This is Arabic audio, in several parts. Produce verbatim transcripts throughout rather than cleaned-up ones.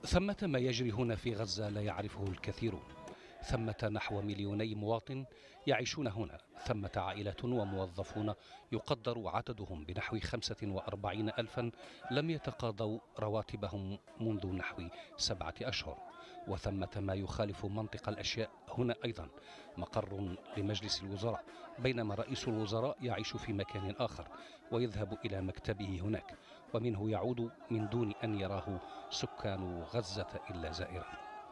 ثمة ما يجري هنا في غزة لا يعرفه الكثيرون. ثمة نحو مليوني مواطن يعيشون هنا. ثمة عائلة وموظفون يقدر عددهم بنحو خمسة وأربعين ألفا لم يتقاضوا رواتبهم منذ نحو سبعة أشهر. وثمة ما يخالف منطق الأشياء هنا أيضا، مقر لمجلس الوزراء، بينما رئيس الوزراء يعيش في مكان آخر ويذهب إلى مكتبه هناك، ومنه يعود من دون أن يراه سكان غزة إلا زائرا.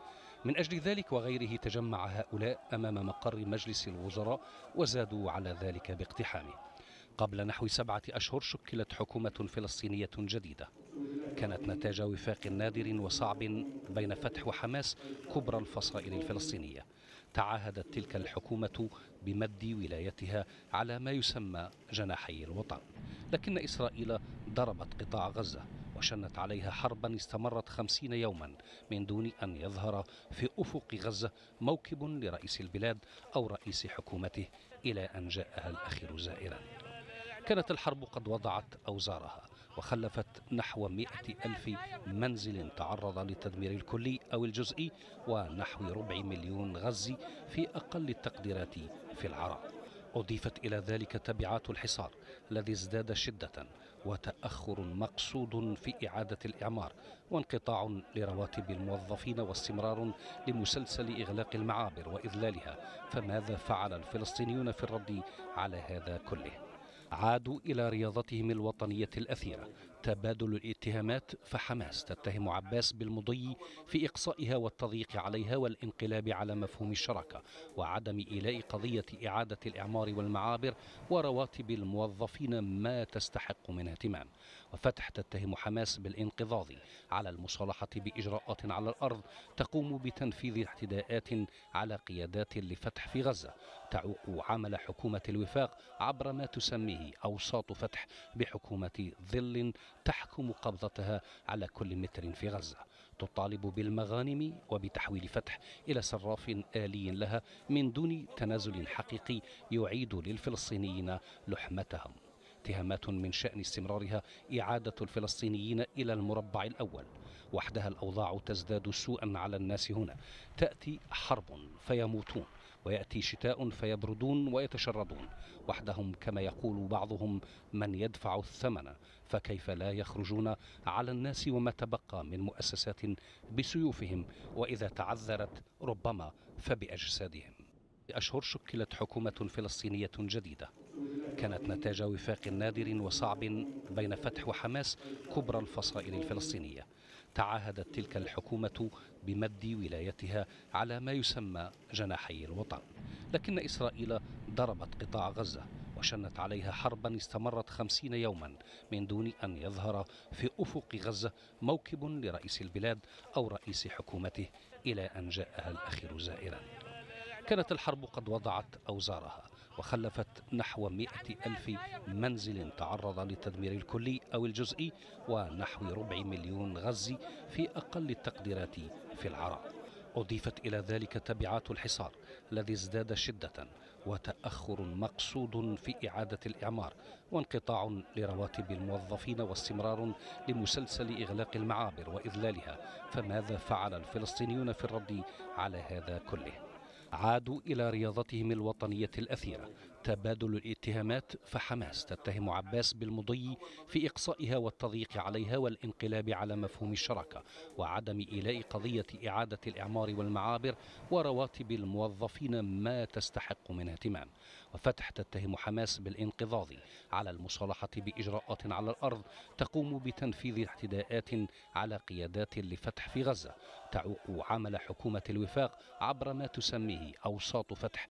من أجل ذلك وغيره تجمع هؤلاء أمام مقر مجلس الوزراء وزادوا على ذلك باقتحامه. قبل نحو سبعة أشهر شكلت حكومة فلسطينية جديدة، كانت نتاج وفاق نادر وصعب بين فتح وحماس كبرى الفصائل الفلسطينية. تعاهدت تلك الحكومة بمد ولايتها على ما يسمى جناحي الوطن، لكن إسرائيل ضربت قطاع غزة وشنت عليها حربا استمرت خمسين يوما من دون أن يظهر في أفق غزة موكب لرئيس البلاد أو رئيس حكومته، إلى أن جاءها الأخير زائرا. كانت الحرب قد وضعت أوزارها وخلفت نحو مئة ألف منزل تعرض للتدمير الكلي أو الجزئي، ونحو ربع مليون غزي في أقل التقديرات في العراء. أضيفت إلى ذلك تبعات الحصار الذي ازداد شدة، وتأخر مقصود في إعادة الإعمار، وانقطاع لرواتب الموظفين، واستمرار لمسلسل إغلاق المعابر وإذلالها. فماذا فعل الفلسطينيون في الرد على هذا كله؟ عادوا إلى رياضتهم الوطنية الأثيرة، تبادل الاتهامات. فحماس تتهم عباس بالمضي في إقصائها والتضييق عليها والانقلاب على مفهوم الشراكة وعدم إيلاء قضية إعادة الإعمار والمعابر ورواتب الموظفين ما تستحق من اهتمام. وفتح تتهم حماس بالانقضاض على المصالحة بإجراءات على الأرض تقوم بتنفيذ اعتداءات على قيادات لفتح في غزة، تعوق عمل حكومة الوفاق عبر ما تسميه أوساط فتح بحكومة ظل تحكم قبضتها على كل متر في غزة، تطالب بالمغانم وبتحويل فتح إلى صراف آلي لها من دون تنازل حقيقي يعيد للفلسطينيين لحمتهم. اتهامات من شأن استمرارها إعادة الفلسطينيين إلى المربع الأول. وحدها الأوضاع تزداد سوءا على الناس هنا. تأتي حرب فيموتون، ويأتي شتاء فيبردون ويتشردون. وحدهم كما يقول بعضهم من يدفع الثمن، فكيف لا يخرجون على الناس وما تبقى من مؤسسات بسيوفهم، وإذا تعذرت ربما فبأجسادهم. أشهر شكلت حكومة فلسطينية جديدة، كانت نتاج وفاق نادر وصعب بين فتح وحماس كبرى الفصائل الفلسطينية. تعاهدت تلك الحكومة بمد ولايتها على ما يسمى جناحي الوطن، لكن إسرائيل ضربت قطاع غزة وشنت عليها حربا استمرت خمسين يوما من دون أن يظهر في أفق غزة موكب لرئيس البلاد أو رئيس حكومته، إلى أن جاءها الأخير زائرا. كانت الحرب قد وضعت أوزارها وخلفت نحو مئة ألف منزل تعرض للتدمير الكلي أو الجزئي، ونحو ربع مليون غزي في أقل التقديرات في العراء. أضيفت إلى ذلك تبعات الحصار الذي ازداد شدة، وتأخر مقصود في إعادة الإعمار، وانقطاع لرواتب الموظفين، واستمرار لمسلسل إغلاق المعابر وإذلالها. فماذا فعل الفلسطينيون في الرد على هذا كله؟ عادوا إلى رياضتهم الوطنية الأثيرة، تبادل الاتهامات. فحماس تتهم عباس بالمضي في إقصائها والتضييق عليها والانقلاب على مفهوم الشراكة وعدم إيلاء قضية إعادة الإعمار والمعابر ورواتب الموظفين ما تستحق من اهتمام. وفتح تتهم حماس بالانقضاض على المصالحة بإجراءات على الأرض تقوم بتنفيذ اعتداءات على قيادات لفتح في غزة، تعوق عمل حكومة الوفاق عبر ما تسميه أوساط فتح